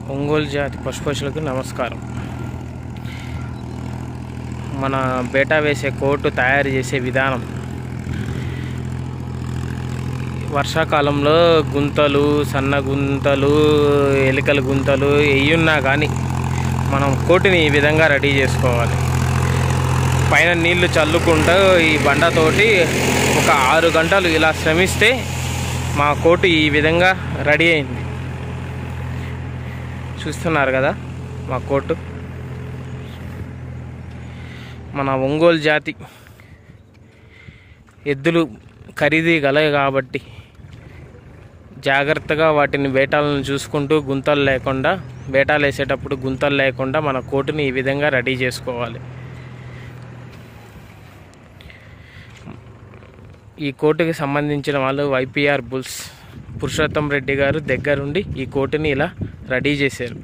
ఒంగోలు జాతి పశుపోషకులకు నమస్కారం. మన బేటా వేసే కోటు తయారు చేసే విధానం, వర్షాకాలంలో గుంతలు, సన్న గుంతలు, ఎలికల గుంతలు ఏయున్నా కానీ మనం కోటుని ఈ విధంగా రెడీ చేసుకోవాలి. పైన నీళ్లు చల్లుకుంటూ ఈ బండతోటి ఒక 6 గంటలు ఇలా శ్రమిస్తే మా కోటు ఈ విధంగా రెడీ అయింది. చూస్తున్నారు కదా మా కోటు. మన ఒంగోలు జాతి ఎద్దులు ఖరీదు గలవి కాబట్టి జాగ్రత్తగా వాటిని బేటాలను చూసుకుంటూ గుంతలు లేకుండా, బేటాలు వేసేటప్పుడు గుంతలు లేకుండా మన కోటుని ఈ విధంగా రెడీ చేసుకోవాలి. ఈ కోటుకి సంబంధించిన వాళ్ళు వైపీఆర్ బుల్స్ పురుషోత్తం రెడ్డి గారు దగ్గరుండి ఈ కోటుని ఇలా రెడీ చేశారు.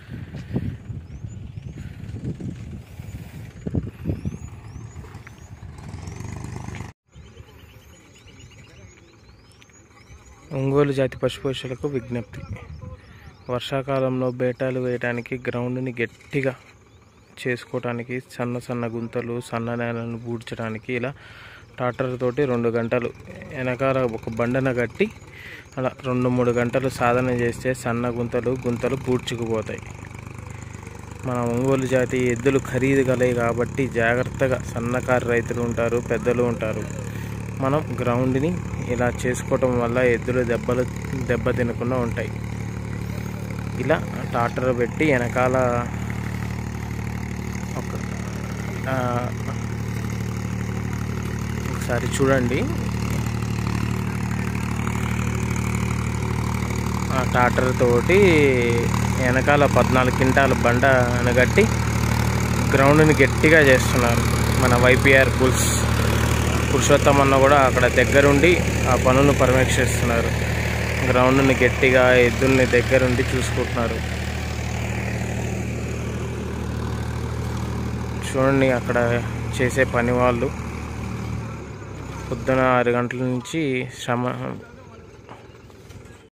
ఒంగోలు జాతి పశుపోషకులకు విజ్ఞప్తి: వర్షాకాలంలో బేటాలు వేయడానికి, గ్రౌండ్ని గట్టిగా చేసుకోవడానికి, సన్న గుంతలు, సన్న నేలను పూడ్చడానికి ఇలా ట్రాక్టర్ తోటి 2 గంటలు వెనకాల ఒక బండన కట్టి అలా 2-3 గంటలు సాధన చేస్తే సన్న గుంతలు పూడ్చుకుపోతాయి. మన ఒంగోలు జాతి ఎద్దులు ఖరీదు గలవి కాబట్టి జాగ్రత్తగా, సన్నకారు రైతులు ఉంటారు, పెద్దలు ఉంటారు. మనం గ్రౌండ్ని ఇలా చేసుకోవటం వల్ల ఎద్దులు దెబ్బ తినకుండా ఉంటాయి. ఇలా ట్రాక్టర్ పెట్టి వెనకాల ఒకసారి చూడండి. ఆ ట్రాక్టర్ తోటి వెనకాల 14 క్వింటాల బండ అనగట్టి గ్రౌండ్ని గట్టిగా చేస్తున్నారు. మన వైపీఆర్ బుల్స్ పురుషోత్తం అన్న కూడా అక్కడ దగ్గరుండి ఆ పనులను పర్యవేక్షిస్తున్నారు. గ్రౌండ్ని గట్టిగా, ఎద్దుల్ని దగ్గరుండి చూసుకుంటున్నారు. చూడండి అక్కడ చేసే పని వాళ్ళు పొద్దున 6 గంటల నుంచి శ్రమ